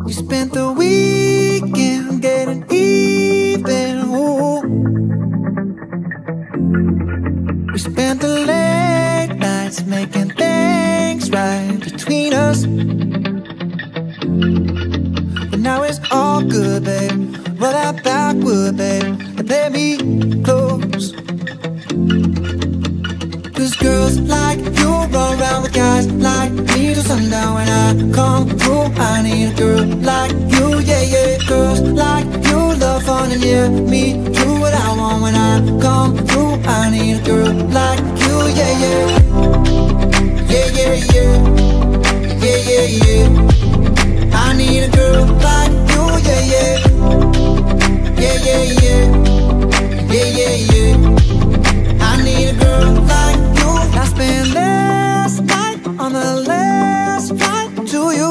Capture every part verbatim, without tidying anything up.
We spent the weekend getting even, ooh. We spent the late nights making things right between us. But now it's all good, babe. Roll that backward, babe, and play me close. Cause girls like you run around with guys like me till sundown. When I come through, I need a girl like you, yeah, yeah. Girls like you love fun and yeah, me do what I want. When I come through, I need a girl like you, yeah, yeah. Yeah, yeah, yeah. Yeah, yeah, yeah. I need a girl like you, yeah, yeah. Yeah, yeah, yeah. Yeah, yeah, yeah. I need a girl like you. I spent last night on the last flight to you.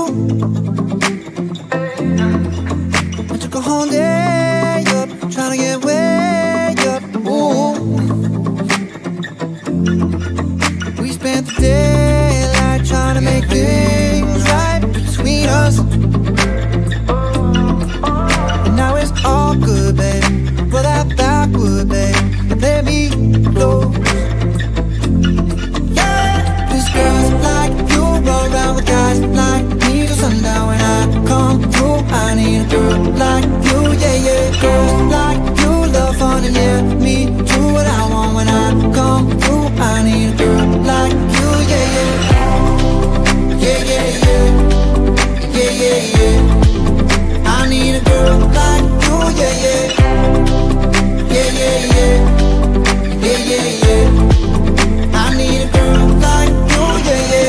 I took a whole day up, trying to get way up, ooh. We spent the daylight trying to make things right between us. And now it's all good, babe. Roll that backward, babe, and play me close. Yeah, cause girls like you roll around with guys like me till sundown. When I come through, I need a girl like you, yeah, yeah. Girls like you love fun and yeah, me do what I want. When I come through, I need a girl like you, yeah, yeah. Yeah, yeah, yeah. Yeah, yeah, yeah. I need a girl like you, yeah, yeah. Yeah, yeah, yeah. Yeah, yeah, yeah. I need a girl like you, yeah, yeah.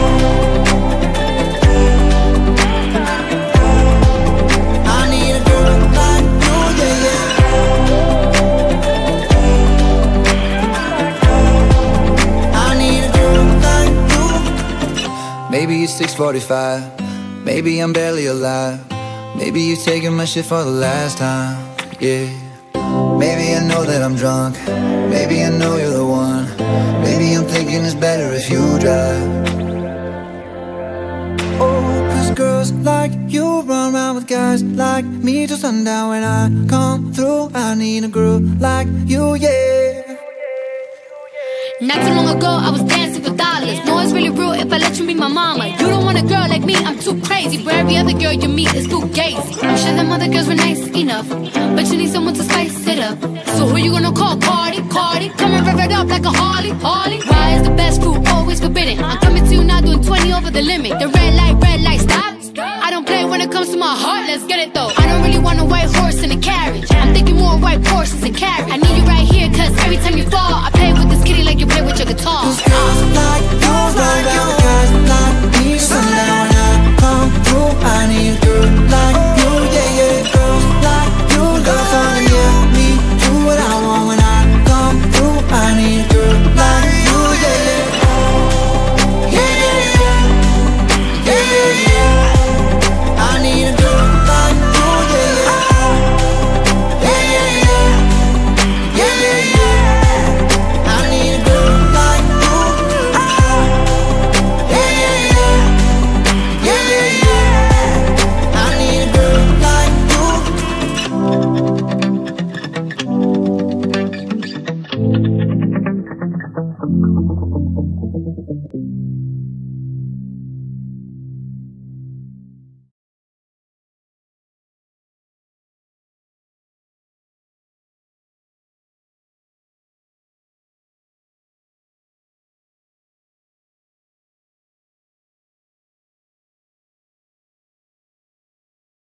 I need a girl like you, yeah, yeah. I need a girl like you. Maybe it's six forty-five. Maybe I'm barely alive. Maybe you're taking my shit for the last time, yeah. Maybe I know that I'm drunk. Maybe I know you're the one. Maybe I'm thinking it's better if you drive. Oh, cause girls like you run around with guys like me till sundown. When I come through, I need a girl like you, yeah. Not too long ago, I was dancing for dollars. No, it's really real if I let you be my mama. You don't want a girl like me, I'm too crazy. For every other girl you meet is too gazy. I'm sure them other girls were nice enough, but you need someone to spice it up. So who you gonna call? Cardi, Cardi. Come and rev it up like a Harley, Harley. Why is the best food always forbidden? I'm coming to you now doing twenty over the limit. The red light, red light, stop. I don't play when it comes to my heart, let's get it though. I don't really want a white horse in a carriage. I'm thinking more white horses and carriage. I need you right